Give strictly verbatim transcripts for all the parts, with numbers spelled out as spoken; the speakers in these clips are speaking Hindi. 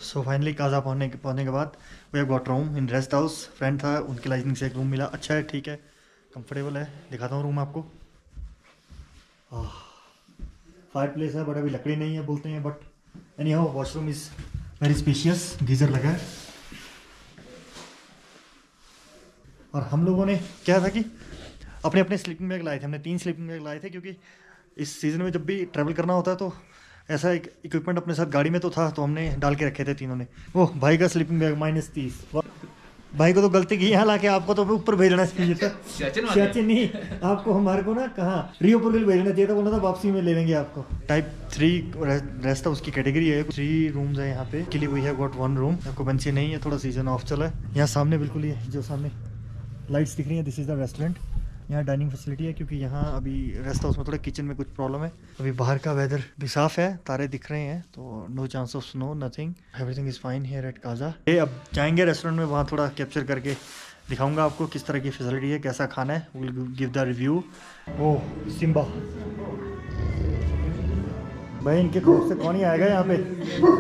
सो फाइनली काजा पहुंचने पहुंचने के बाद we have got room in rest house. Friend था, उनकी लाइजनिंग से एक रूम मिला। अच्छा है, ठीक है, कंफर्टेबल है। दिखाता हूँ रूम आपको। फायर प्लेस है बट अभी लकड़ी नहीं है बोलते हैं, but anyhow washroom is very spacious. Geyser लगा है। और हम लोगों ने क्या था कि अपने अपने स्लीपिंग बैग लाए थे। हमने तीन स्लीपिंग बैग लाए थे क्योंकि इस सीज़न में जब भी ट्रैवल करना होता है तो ऐसा एक इक्विपमेंट अपने साथ गाड़ी में तो था, तो हमने डाल के रखे थे तीनों ने। ओह भाई का स्लीपिंग बैग माइनस तीस। भाई को तो गलती की यहाँ लाके, आपको तो ऊपर भेजना चाहिए था। सचिन नहीं, आपको हमारे को ना कहाँ रियो पुर भेजना चाहिए था। बोला था वापसी में ले लेंगे आपको। टाइप थ्री रेस्ट हाउस की कैटेगरी है। थ्री रूम्स है यहाँ पे के लिए। We have got one room. Occupancy नहीं है, थोड़ा सीजन ऑफ चला है। यहाँ सामने बिल्कुल ये जो सामने लाइट्स दिख रही है, दिस इज द रेस्टोरेंट। यहाँ डाइनिंग फैसिलिटी है क्योंकि यहाँ अभी रेस्ट हाउस में थोड़ा किचन में कुछ प्रॉब्लम है। अभी बाहर का वेदर भी साफ है, तारे दिख रहे हैं, तो no chance of snow, nothing, everything is fine here at Kaza. ये अब जाएंगे रेस्टोरेंट में, वहाँ थोड़ा कैप्चर करके दिखाऊंगा आपको किस तरह की फैसिलिटी है, कैसा खाना है। Will give the review. Oh Simba भाई, इनके खौफ से कौन ही आएगा यहाँ पे।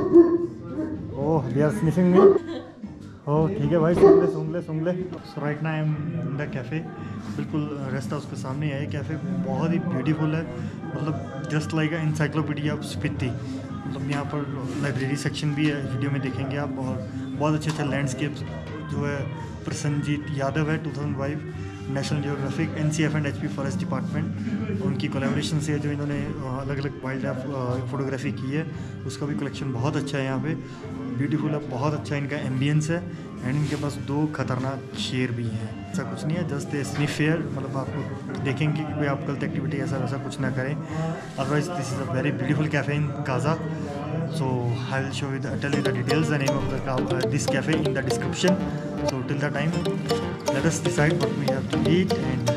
ओह दे आर स्निफिंग मी। ओह ठीक है भाई, सुन ले सुन ले सुन ले। So right now I am in the cafe. बिल्कुल रेस्ट हाउस के सामने है कैफ़े। बहुत ही ब्यूटीफुल है, मतलब just like a encyclopedia of Spiti. मतलब यहाँ पर लाइब्रेरी सेक्शन भी है, वीडियो में देखेंगे आप। और बहुत अच्छे अच्छे लैंडस्केप्स जो है प्रसन्नजीत यादव है, two thousand five National Geographic, N C F and H P forest department, उनकी कोलैबोरेशन से जो इन्होंने अलग अलग वाइल्ड लाइफ फोटोग्राफी की है, उसका भी कलेक्शन बहुत अच्छा है यहाँ पे। ब्यूटीफुल है, बहुत अच्छा इनका एम्बियंस है। एंड इनके पास दो खतरनाक शेर भी हैं। ऐसा कुछ नहीं है, जस्ट ए स्निफ फेयर, मतलब आपको देखेंगे कि कोई आप गलत एक्टिविटी ऐसा वैसा कुछ ना करें। Otherwise this is a very beautiful cafe in Kaza. So I will show you the tell you the details, the name of the this cafe in the description. So till the time let us decide what we have to eat. And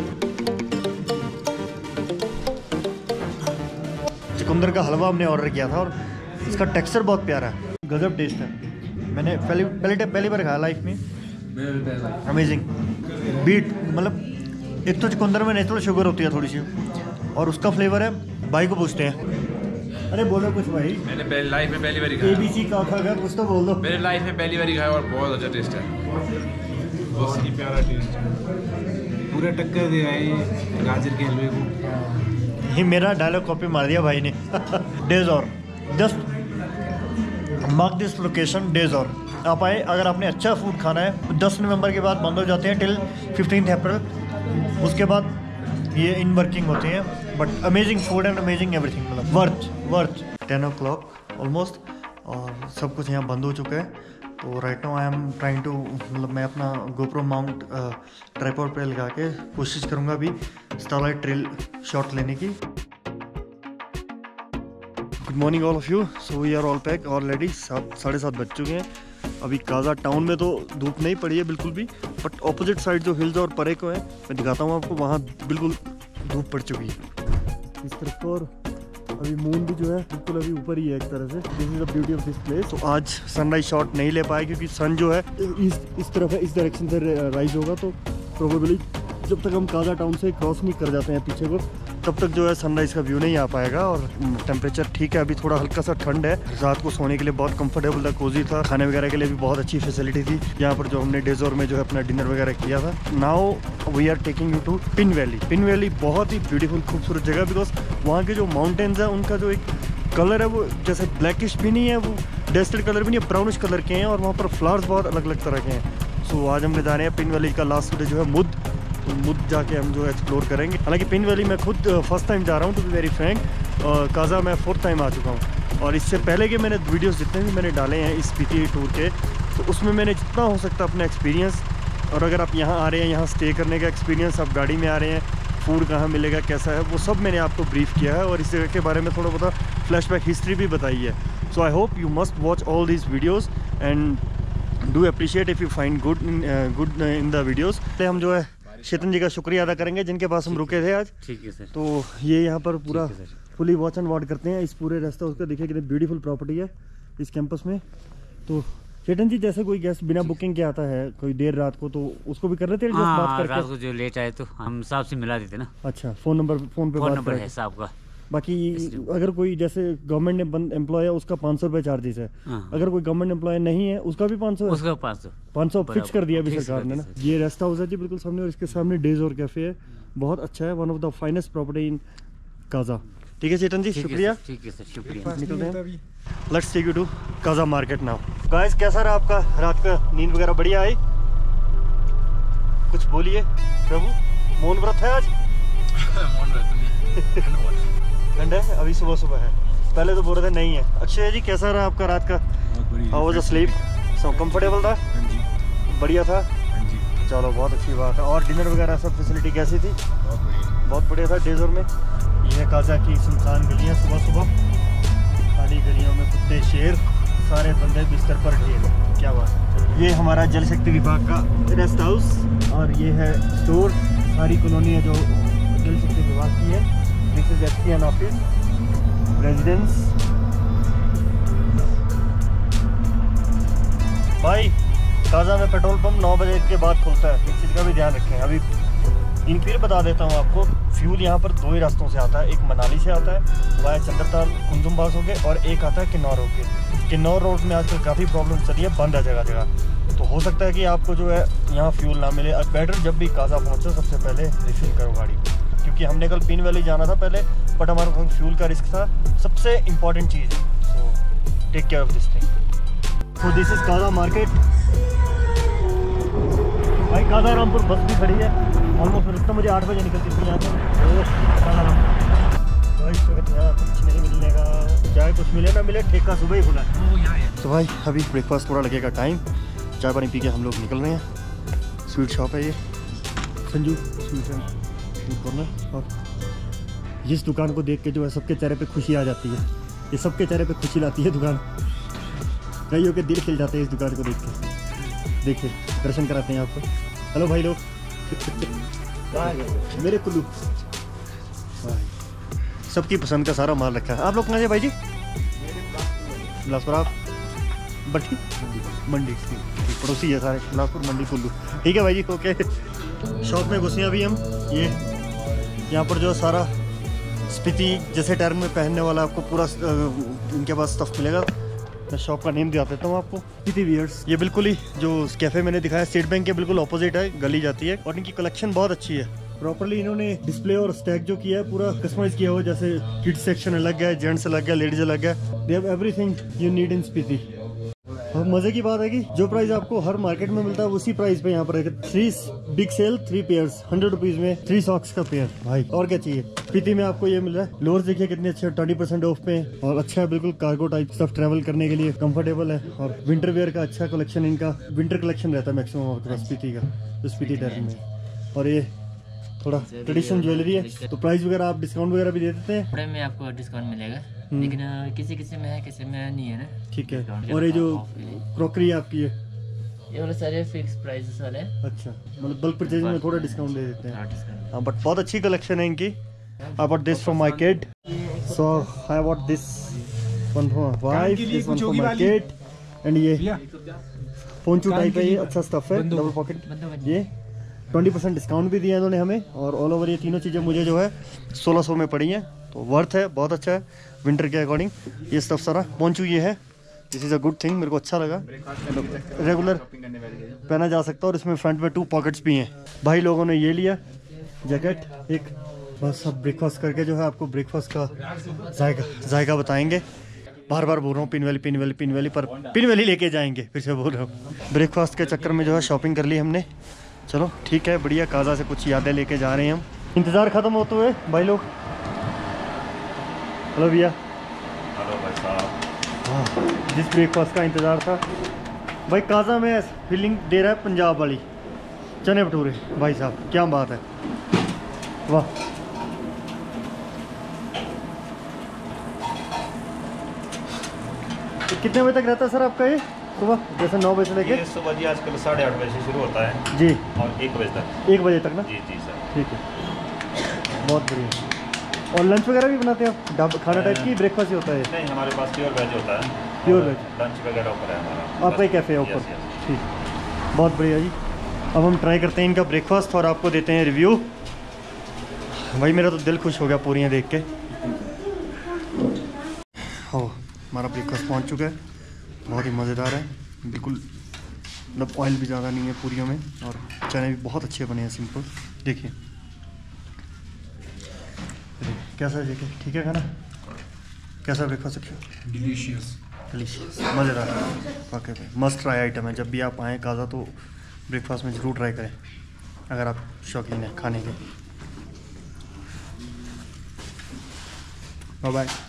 चुकंदर का हलवा हमने ऑर्डर किया था और इसका टेक्सचर बहुत प्यारा है, गजब टेस्ट है। मैंने पहली पहले पहली बार खाया लाइफ में। अमेजिंग बीट, मतलब एक तो चुकंदर में नेचुरल शुगर होती है थोड़ी सी, और उसका फ्लेवर है। भाई को पूछते हैं, अरे बोलो कुछ भाई। मैंने पहली लाइफ में पहली बार खाया। एबीसी का खा कुछ तो बोल दो। मेरे लाइफ में पहली बार खाया और बहुत अच्छा टेस्ट है, बहुत ही प्यारा टेस्ट है। पूरा टक्कर दे रहा है गाजर के हलवे को। ये मेरा डायलॉग कॉपी मार दिया भाई ने। डेज और जस्ट मार्क दिस लोकेशन, डेज और आप आए। अगर आपने अच्छा फूड खाना है, दस नवंबर के बाद बंद हो जाते हैं टिल फिफ्टीन अप्रैल। उसके बाद ये इन वर्किंग होते हैं, but amazing food and amazing everything, मतलब worth worth. Ten o'clock almost, और सब कुछ यहाँ बंद हो चुका है। तो right now I am trying to, मतलब मैं अपना गोप्रो माउंट ट्राइपॉड पे लगा के कोशिश करूँगा अभी स्टारलाइट ट्रेल शॉट लेने की। Good morning all of you. So we are all pack already. सात साढ़े सात बज चुके हैं। अभी काजा टाउन में तो धूप नहीं पड़ी है बिल्कुल भी, बट ऑपोजिट साइड जो हिल्स और परे को है, मैं दिखाता हूँ आपको, वहाँ बिल्कुल धूप पड़ चुकी है इस तरफ। और अभी मून भी जो है बिल्कुल अभी ऊपर ही है एक तरह से। This is the beauty of this place. तो आज सनराइज शॉट नहीं ले पाए क्योंकि सन जो है इस इस तरफ है, इस डायरेक्शन से राइज होगा। तो प्रोबेबली जब तक हम काजा टाउन से क्रॉस नहीं कर जाते हैं पीछे को, तब तक जो है सनराइज़ का व्यू नहीं आ पाएगा। और टेम्परेचर ठीक है, अभी थोड़ा हल्का सा ठंड है। रात को सोने के लिए बहुत कंफर्टेबल था, कोजी था। खाने वगैरह के लिए भी बहुत अच्छी फैसिलिटी थी यहाँ पर, जो हमने डेजोर में जो है अपना डिनर वगैरह किया था। Now we are taking you to Pin Valley. Pin Valley बहुत ही ब्यूटीफुल खूबसूरत जगह, बिकॉज वहाँ के जो माउंटेन्स है उनका जो एक कलर है वो जैसे ब्लैकिश भी नहीं है, वो डस्टेड कलर भी नहीं है, ब्राउनिश कलर के हैं। और वहाँ पर फ्लावर्स बहुत अलग अलग तरह के हैं। सो आज हम ले जा रहे हैं पिन वैली का लास्ट डे जो है मुद। तो मुद जाके हम जो है एक्सप्लोर करेंगे। हालांकि पिन वैली मैं खुद फर्स्ट टाइम जा रहा हूँ, to be very frank. Kaza मैं फोर्थ टाइम आ चुका हूँ। और इससे पहले के मैंने वीडियोस जितने भी मैंने डाले हैं इस पीटी टूर के, तो उसमें मैंने जितना हो सकता अपना एक्सपीरियंस, और अगर आप यहाँ आ रहे हैं, यहाँ स्टे करने का एक्सपीरियंस, आप गाड़ी में आ रहे हैं, फूड कहाँ मिलेगा, कैसा है, वो सब मैंने आपको ब्रीफ किया है। और इस जगह के बारे में थोड़ा बहुत फ्लैशबैक हिस्ट्री भी बताई है। So I hope you must watch all these videos and do appreciate if you find good good in the videos. हम जो है चेतन जी का शुक्रिया अदा करेंगे जिनके पास हम रुके थे आज। ठीक है सर। तो ये यहाँ पर पूरा फुली वॉच एंड वार्ड करते हैं इस पूरे रास्ते। उसका देखिए कितनी ब्यूटीफुल प्रॉपर्टी है इस कैंपस में। तो चेतन जी, जैसे कोई गेस्ट बिना बुकिंग के आता है कोई देर रात को, तो उसको भी कर रहे थे हाँ, बात करके? रात को जो लेट आए तो हम साहब से मिला देते ना। अच्छा, फोन नंबर फोन पे फोन नंबर है साहब का। बाकी अगर कोई जैसे गवर्नमेंट ने बंद एम्प्लॉय है उसका पाँच सौ रुपये चार्जेस है। हाँ। अगर कोई गवर्नमेंट एम्प्लॉय नहीं है उसका भी पाँच सौ, उसका पाँच सौ पाँच सौ फिक्स कर दिया अभी सरकार ने ना। ये रेस्ट हाउस है जी बिल्कुल सामने, और इसके सामने डेज और कैफे है, बहुत अच्छा है, one of the finest property in Kaza. ठीक है चेतन जी, शुक्रिया। ठीक है सर, शुक्रिया। निकलते हैं, let's take you to Kaza market now. Guys कैसा रहा आपका रात का, नींद वगैरह बढ़िया आई? कुछ बोलिए प्रभु, मौन व्रत है आज? मौन व्रत ठंड है, अभी सुबह सुबह है, पहले तो बोल रहे थे नहीं है। अक्षय जी कैसा रहा आपका रात का? How was the sleep? So comfortable था? बढ़िया था? चलो बहुत अच्छी बात है। और डिनर वगैरह सब फैसिलिटी कैसी थी? बहुत बढ़िया, बहुत बढ़िया था डेजोर में। ये है काजा की सुनसान गलियाँ, सुबह सुबह खाली गलियों में कुत्ते शेर, सारे बंदे बिस्तर पर ढेर, क्या बात है। ये हमारा जल शक्ति विभाग का रेस्ट हाउस, और ये है स्टोर, सारी कॉलोनी है जो जल शक्ति विभाग की है। This is XEN office, residence. भाई काजा में पेट्रोल पंप नौ बजे के बाद खुलता है, इस चीज़ का भी ध्यान रखें। अभी इन फिर बता देता हूँ आपको, फ्यूल यहाँ पर दो ही रास्तों से आता है, एक मनाली से आता है वाया चंद्रताल कुंजुम पास होके, और एक आता है किन्नौर होके। किन्नौर रोड में आजकल काफ़ी प्रॉब्लम चल रही है, बंद है जगह जगह, तो हो सकता है कि आपको जो है यहाँ फ्यूल ना मिले। बेटर जब भी काजा पहुँचो सबसे पहले रिफिल करो गाड़ी, क्योंकि हमने कल पीन वैली जाना था पहले, बट हमारे पास फ्यूल का रिस्क था, सबसे इम्पॉर्टेंट चीज़ है। So take care of this thing. So this is Kaza market. भाई काजा रामपुर बस भी खड़ी है, ऑलमोस्ट रुकता मुझे आठ बजे निकलती थी यहाँ पर। कुछ नहीं मिलने का, चाहे कुछ मिले ना मिले, ठेका सुबह ही खुला है। तो भाई अभी ब्रेकफास्ट थोड़ा लगेगा टाइम, चाय पानी पी के हम लोग निकल रहे हैं। स्वीट शॉप है ये, संजू स्वीट एंड कॉर्नर। और इस दुकान को देख के जो है सबके चेहरे पे खुशी आ जाती है, ये सबके चेहरे पे खुशी लाती है दुकान, कईयों के दिल खिल जाते हैं इस दुकान को देख के। देखिए दर्शन कराते हैं आपको। हेलो भाई लोग, मेरे कुल्लू सबकी पसंद का सारा माल रखा है। आप लोग कहाँ से भाई जी? बिलासपुर। आप बट्टी मंडी, पड़ोसी है सारे, बिलासपुर मंडी कुल्लू। ठीक है भाई जी, ओके। शॉप में घुसे अभी हम, ये यहाँ पर जो सारा स्पीति जैसे टर्म में पहनने वाला आपको पूरा इनके पास स्टफ मिलेगा। मैं शॉप का नेम दिखा देता हूँ आपको, स्पीति वियर्स। ये बिल्कुल ही जो कैफे मैंने दिखाया स्टेट बैंक के बिल्कुल ऑपोजिट है, गली जाती है, और इनकी कलेक्शन बहुत अच्छी है। प्रॉपर्ली इन्होंने डिस्प्ले और स्टैक जो किया है पूरा कस्टमाइज किया हुआ, जैसे किड्स सेक्शन अलग है, जेंट्स अलग है, लेडीज अलग है। They have everything you need in Spiti. और मजे की बात है कि जो प्राइस आपको हर मार्केट में मिलता है उसी प्राइस पे यहाँ पर है। Three big sale three pairs, hundred rupees में थ्री सॉक्स का पेयर। भाई और क्या चाहिए। स्पीति में आपको ये मिल रहा है। लोअर्स देखिए कितने अच्छे, ट्वेंटी परसेंट ऑफ पे, और अच्छा है बिल्कुल कार्गो टाइप सब, ट्रेवल करने के लिए कंफर्टेबल है। और विंटर वेयर का अच्छा कलेक्शन, इनका विंटर कलेक्शन रहता है मैक्सिमम आपके पास स्पीति का, तो स्पीति टर्म में। और ये थोड़ा ट्रेडिशनल ज्वेलरी है, तो प्राइस वगैरह आप डिस्काउंट वगैरह भी दे देते हैं। कपड़े में आपको डिस्काउंट मिलेगा, लेकिन किसी किसी में है, किसी में नहीं है ना। ठीक है। और ये जो क्रॉकरी आपकी है, ये वाले सारे फिक्स प्राइसेस वाले। अच्छा, मतलब बल्क परचेज में थोड़ा डिस्काउंट दे देते हैं। हाँ, बट बहुत अच्छी कलेक्शन है इनकी। I bought this for my kid, so I bought this one for wife, this one for my kid. And ये पोंचू टाइप है, ये अच्छा स्टफ है, डबल पॉकेट। ये ट्वेंटी परसेंट डिस्काउंट भी दिया इन्होंने हमें, और ऑल ओवर ये तीनों चीज़ें मुझे जो है सोलह सौ में पड़ी हैं, तो वर्थ है, बहुत अच्छा है विंटर के अकॉर्डिंग। ये स्टफ सारा पोंचू ये है, this is a good thing, मेरे को अच्छा लगा, रेगुलर पहना जा सकता है। और इसमें फ्रंट में टू पॉकेट्स भी हैं। भाई लोगों ने ये लिया जैकेट एक, बस अब ब्रेकफास्ट करके जो है आपको ब्रेकफास्ट का जायका जायका बताएंगे। बार बार बोल रहा हूँ Pin Valley Pin Valley Pin Valley, पर पिन वैली लेके जाएंगे, फिर से बोल रहा हूँ। ब्रेकफास्ट के चक्कर में जो है शॉपिंग कर ली हमने। चलो ठीक है, बढ़िया, काजा से कुछ यादें लेके जा रहे हैं हम। इंतज़ार ख़त्म होते हुए भाई लोग। हेलो भैया। हेलो भाई साहब। हाँ, जिस ब्रेकफास्ट का इंतज़ार था भाई, काजा में फीलिंग दे रहा है पंजाब वाली, चने भटूरे। भाई साहब क्या बात है, वाह। तो कितने बजे तक रहता है सर आपका ये सुबह? जैसे नौ बजे से लेके सुबह जी आजकल साढ़े आठ बजे से शुरू होता है जी, और एक बजे तक। एक बजे तक ना? जी जी सर। ठीक है, बहुत बढ़िया। और लंच वगैरह भी बनाते हैं आप? खाना टाइप की ब्रेकफास्ट ही होता है? नहीं, हमारे पास प्योर वेज होता है। प्योर वेज लंच वगैरह ऊपर है हमारा। आपका ही कैफ़े है ऊपर? ठीक, बहुत बढ़िया जी। अब हम ट्राई करते हैं इनका ब्रेकफास्ट और आपको देते हैं रिव्यू। भाई मेरा तो दिल खुश हो गया पूरियाँ देख के। हो हमारा ब्रेकफास्ट पहुंच चुका है, बहुत ही मज़ेदार है, बिल्कुल मतलब ऑयल भी ज़्यादा नहीं है पूरियों में, और चने भी बहुत अच्छे बने हैं, सिंपल। देखिए कैसा है, देखिए ठीक है खाना, कैसा ब्रेकफास्ट है? डिलीशियस डिलीशियस, मज़ेदार, वाकई में मस्ट ट्राई आइटम है। जब भी आप आएँ काज़ा तो ब्रेकफास्ट में ज़रूर ट्राई करें अगर आप शौकीन हैं खाने के। Bye bye.